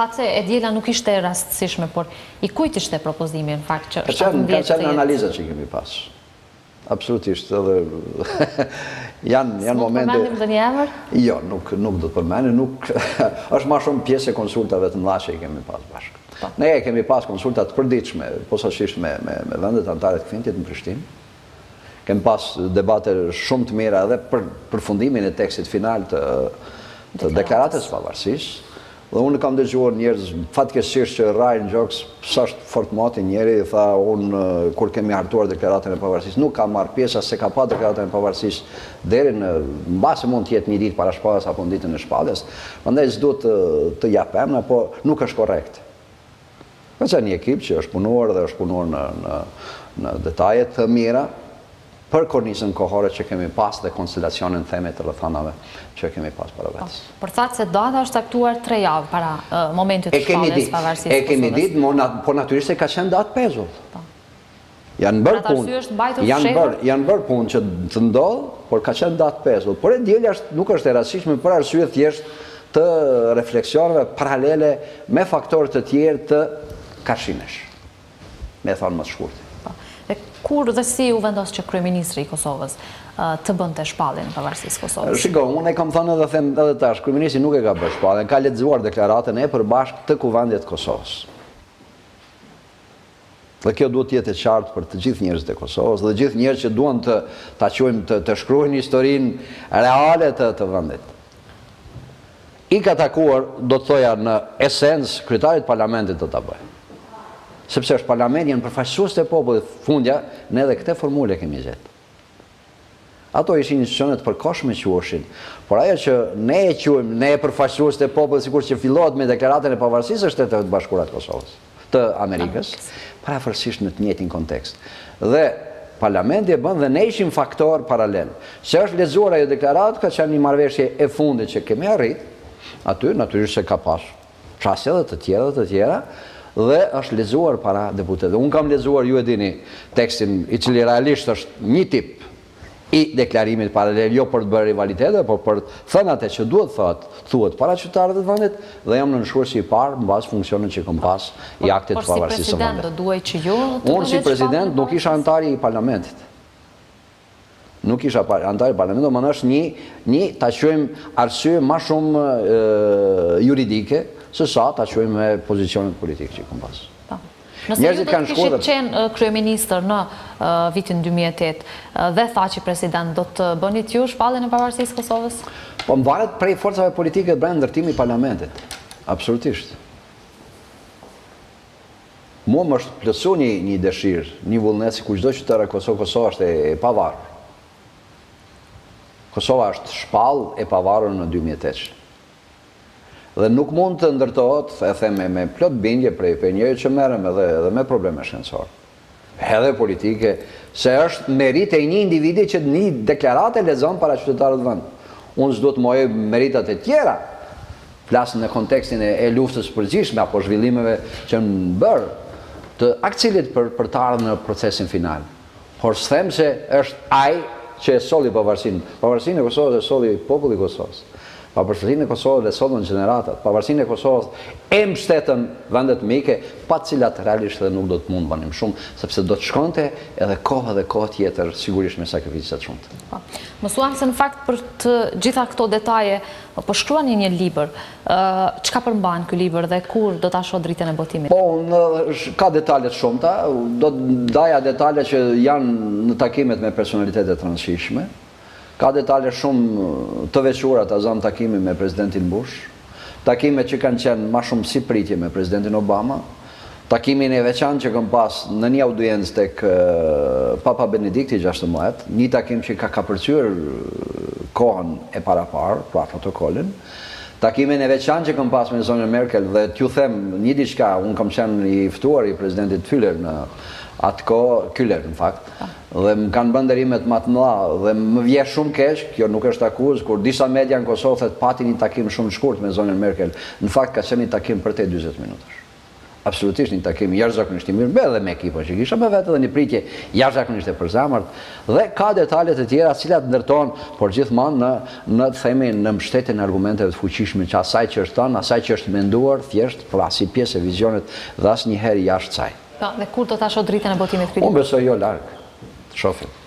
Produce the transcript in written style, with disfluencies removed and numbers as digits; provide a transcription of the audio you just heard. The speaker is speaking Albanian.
Thatë se e djela nuk ishte rastësishme, por i kujt ishte propozimi në fakt që Ka qenë analizat që kemi pas. Absolutisht, edhe janë momente... Nuk përmendim dhe një emër? Jo, nuk do të përmendim, është ma shumë pjesë e konsultave të mëdha që i kemi pas bashkë. Ne kemi pas konsultat përditshme, posaçërisht me vendet anëtare të Kvintit në Prishtinë. Kemi pas debate shumë të mira edhe për përfundimin e tekstit final të deklaratës së pavarësisë. Dhe unë kam dëgjuar njerëz fatkeqësisht që rrajnë gjoks, sa është fort moti njëri, tha unë kur kemi hartuar deklaratën e pavarësisë, nuk ka marrë pjesë as se ka pa deklaratën e pavarësisë deri në mbase mund të jetë një ditë para shpalljes apo në ditën e shpalljes. Prandaj s'do të japem, apo nuk është korrekt. Ka qenë një ekip që është punuar dhe është punuar në detaje të mira për kornizën kohore që kemi pas dhe konstelacionin theme të rrethanave që kemi pas para vetes. Por thatë se data është aktuar 3 javë para momentit të shpalljes së pavarësisë së Kosovës. E kemi ditë, po natyrisht se ka qenë datë pezull. Janë bërë punë që të ndodhë, por ka qenë datë pezull. Por e dielja nuk është e rastishme për arsye thjesht të refleksioneve paralele me faktorë të tjerë të kashimesh. Me thonë më të shkurtë. Kur dhe si u vendos që kryeministri i Kosovës të bënte shpalljen e pavarësisë së Kosovës? Shiko, unë e kam thënë edhe them edhe tash, kryeministri nuk e ka bërë shpalljen, ka lexuar deklaratën e përbashkët të Kuvendit të Kosovës. Dhe kjo duhet të jetë e qartë për të gjithë njerëzit e Kosovës dhe gjithë njerëzit që duan ta quajmë të shkruajnë historinë reale të vendit. I ka takuar, do të thoja në esencë, kryetarit parlamentit do ta bëjë. Sepse është parlamenti janë përfaqësues të popullit, fundja, ne edhe këtë formule kemi gjetë. Ato ishin institucionet përkohshme quheshin, por ajo që ne e quajmë, ne e përfaqësues të popullit, sikur që fillohet me deklaratën e pavarësisë së Shtetit të Bashkuara të Kosovës, të Amerikës, parafërsisht në të njëjtin kontekst. Dhe parlamenti e bën dhe ne ishim faktor paralel. Se është lexuar ajo deklaratë, ka qenë një marrëveshje e fundit që kemi arrit, aty natyrisht se ka pas çështje edhe të tjera, dhe është lexuar para deputetëve. Unë kam lexuar, ju e dini, tekstin i cili realisht është një tip i deklarimit paralel, jo për të bërë rivalitetet, por për të thënë atë që duhet thuhet para qytetarëve të vendit, dhe jam nënshkruesi i parë mbas funksionit që kam pas i aktit të pavarësisë së vendit. Por si president do duhej që ju të unë si president nuk isha antari i parlamentit. Nuk isha antari i parlamentit, do më është një ta quajmë arsye më shumë juridike se sa ta quajmë me pozicionet politike që kam pas. Nëse ju do të kishit qenë kryeministër në vitin 2008 dhe tha që president, do të bënit ju shpalljen e pavarësisë së Kosovës? Po mvaret prej forcave politike brenda ndërtimit të parlamentit. Absolutisht. Mua më është plotësuar një dëshirë, një vullnet si ku çdo qytetar i Kosovës, Kosova është e pavarur. Kosova është shpallë e pavarur në 2008. Dhe nuk mund të ndërtohet, e them me plot bindje prej njëri që merrem edhe me probleme shkencore, edhe politike, se është merit e një individi që një deklaratë e lexon para qytetarëve të vendit. Unë s'do të mojë meritat e tjera, flas në kontekstin e luftës përgjithshme apo zhvillimeve që në bërë të akcilit për të ardhur në procesin final. Por s'them se është ai që e solli pavarësinë. Pavarësinë e Kosovës e solli populli i Kosovës. Pavarësinë e Kosovës e sollën gjeneratat. Pavarësinë e Kosovës e mbështetën vendet mike, pa të cilat realisht edhe nuk do të mund banim shumë, sepse do të shkonte edhe kohë tjetër, sigurisht me sakrifica të shumta. Mësuam se në fakt për të gjitha këto detaje, po shkruani një libër. Çka përmban ky libër dhe kur do ta shoh dritën e botimit? Po, ka detaje të shumta, do të ndaja detaje që janë në takimet me personalitete të rëndësishme. Ka detaje shumë të veçuara të azam takimi me presidentin Bush, takimet që kanë qenë më shumë si pritje me presidentin Obama, takimin e veçantë që kam pas në një audiencë tek Papa Benedikti 16, një takim që ka kapërcyer kohën e paraparë, pra protokollin, takimin e veçantë që kam pas me zonën Merkel dhe t'ju them një diçka, unë kam qenë i ftuar i presidentit Füller në atë kohë, Küller në fakt, dhe më kanë bërë nderimet më të mëdha dhe më vjen shumë keq, kjo nuk është akuzë, kur disa media në Kosovë thotë pati një takim shumë të shkurt me zonën Merkel, në fakt ka qenë një takim për te 40 minutash. absolutisht një takim jashtëzakonisht i mirë, edhe me ekipën që kisha, me vetë edhe një pritje jashtëzakonisht e përzemërt, dhe ka detalet e tjera cilat ndërton, por gjithmonë në të themi në mbështetjen e argumenteve të fuqishme që asaj që është thënë, asaj që është menduar, thjesht si pjesë e vizionit dhe asnjëherë jashtë saj. Dhe kur do ta shoh dritën e botimit kritik? Unë besoj jo larg. Shohim.